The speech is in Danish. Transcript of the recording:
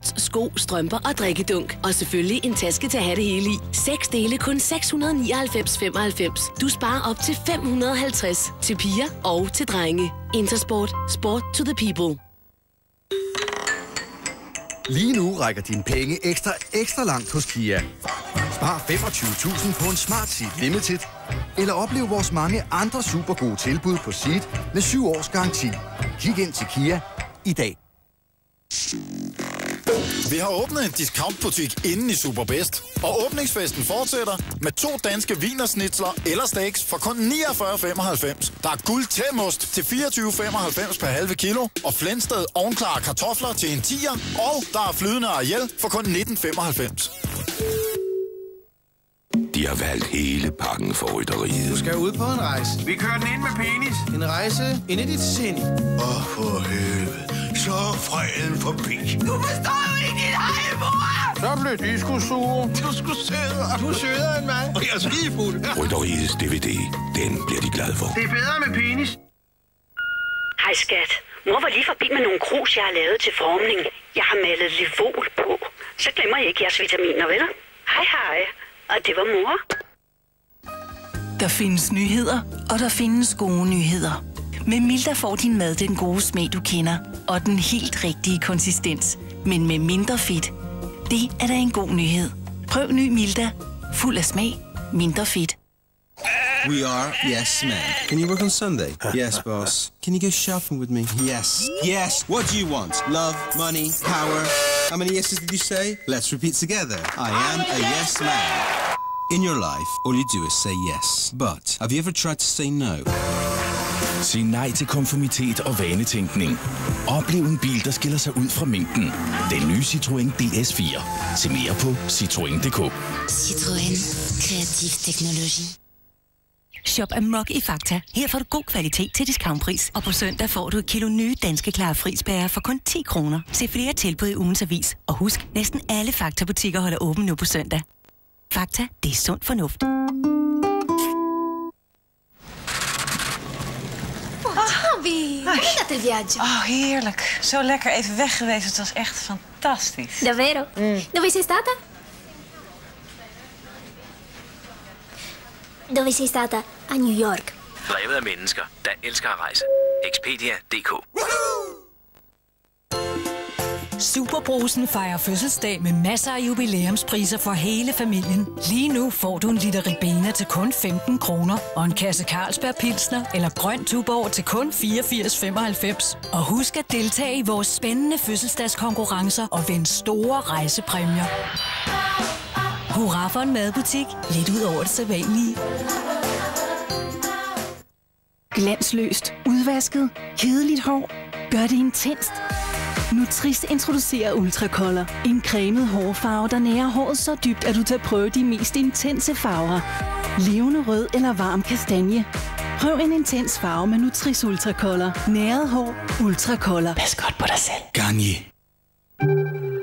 sko, strømper og drikkedunk. Og selvfølgelig en taske til at have det hele i. 6 dele kun 699,95. Du sparer op til 550 til piger og til drenge. Intersport. Sport to the people. Lige nu rækker dine penge ekstra langt hos Kia. Spar 25.000 på en Smart Seat Limited. Eller oplev vores mange andre super gode tilbud på Seat med 7 års garanti. Kig ind til Kia i dag. Vi har åbnet en discountbutik inde i Superbest. Og åbningsfesten fortsætter med 2 danske wienerschnitzler eller steaks for kun 49,95. Der er guld tæmost til 24,95 per halve kilo. Og Flensted ovnklare kartofler til en 10'er. Og der er flydende Ariel for kun 19,95. De har valgt hele pakken for Rytteriet. Du skal ud på en rejse. Vi kører den ind med penis. En rejse ind i dit sind. For helvede. Så er freden forbi. Du forstår jo ikke dit hej, mor! Så blev de sgu sure. Du skulle sødere. Du er sødere end mig. Og jeg er skidefuld. Rytteriets DVD. Den bliver de glade for. Det er bedre med penis. Hej skat. Mor var lige forbi med nogle krus, jeg har lavet til formning. Jeg har malet Livol på. Så glemmer jeg ikke jeres vitaminer, vel? Hej hej. Og det var mor. Der findes nyheder, og der findes gode nyheder. Med Milda får din mad den gode smag, du kender, og den helt rigtige konsistens. Men med mindre fedt. Det er da en god nyhed. Prøv ny Milda. Fuld af smag. Mindre fedt. We are Yes Man. Can you work on Sunday? Yes, boss. Can you go shopping with me? Yes. Yes. What do you want? Love, money, power? How many yeses did you say? Let's repeat together. I am a yes man. In your life, all you do is say yes. But have you ever tried to say no? Sig nej til konformitet og vanetænkning. Oplev en bil, der skiller sig ud fra mængden. Den nye Citroën DS4. Se mere på citroen.dk. Citroën. Kreativ teknologi. Shop amok i Fakta. Her får du god kvalitet til discountpris. Og på søndag får du et kilo nye danske klare frispærer for kun 10 kroner. Se flere tilbud i ugens avis. Og husk, næsten alle Fakta-butikker holder åben nu på søndag. Fakta, det er sund fornuft. Hoe gaat het viaggio? Heerlijk. Zo lekker even weg geweest. Het was echt fantastisch. Davvero? Dove sei stata? Dove sei stata? A New York. Drevet af mennesker, der elsker at rejse. Expedia.dk. Superbrusen fejrer fødselsdag med masser af jubilæumspriser for hele familien. Lige nu får du en liter Ribena til kun 15 kroner og en kasse Carlsberg Pilsner eller grøn Tuborg til kun 84,95. Og husk at deltage i vores spændende fødselsdagskonkurrencer og vind store rejsepræmier. Hurra for en madbutik. Lidt ud over det sædvanlige. Glansløst, udvasket, kedeligt hår. Gør det intenst. Nutris introducerer Ultracolor. En cremet hårfarve, der nærer håret så dybt, at du tager prøve de mest intense farver. Levende rød eller varm kastanje. Prøv en intens farve med Nutris Ultracolor. Næret hår. Ultracolor. Pas godt på dig selv. Garnier.